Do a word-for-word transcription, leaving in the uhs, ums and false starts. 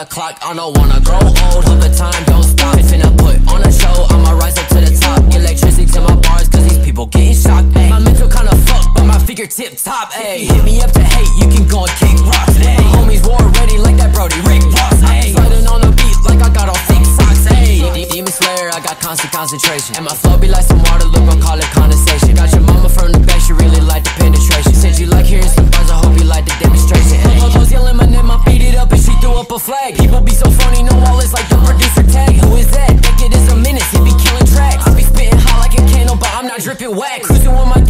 clock, I don't wanna grow old. Hope the time don't stop. Finna put on a show, I'ma rise up to the top. Electricity to my bars, cause these people getting shocked. Ay. My mental kinda fucked, but my figure tip top. Ay. Hit me up to hate, you can go and kick rocks. Ay. My homies war ready like that Brody Rick Ross. Ay. Sliding on the beat like I got all thick socks. Ay. Demon Slayer, I got constant concentration. And my flow be like some water, look, we'll call it condensation. Got your mama from the back, she really like the penetration. Said you like hearing some bars, I hope you like the demonstration. Ay. Those yelling my name, I beat it up and she threw up a flag. People be so funny, no all is like the producer tag. Who is that? Think it is a menace, he be killing tracks. I be spitting hot like a candle, but I'm not dripping whack. Cruising with my